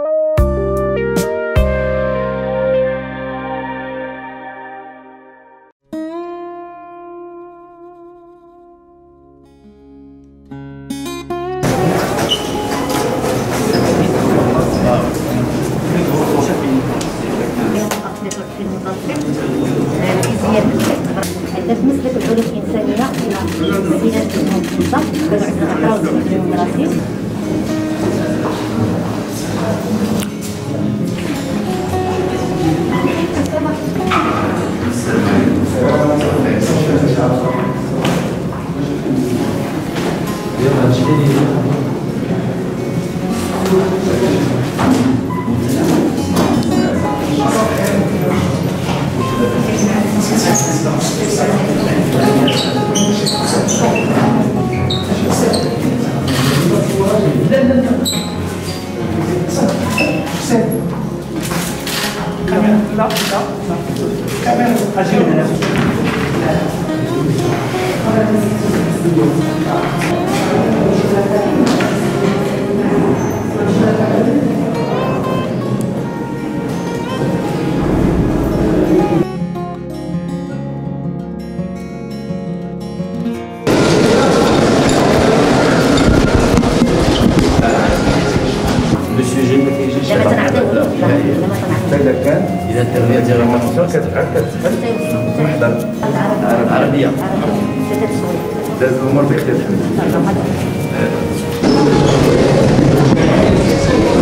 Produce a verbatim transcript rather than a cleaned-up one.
نسبة الحلول الإنسانية في زيادة المنظمة عندنا أمراض الديمقراطية. إذا كان إذا التربية ديال المنصور كتبقى كتحل تحضر العربية داز الأمور بخير الحمد لله.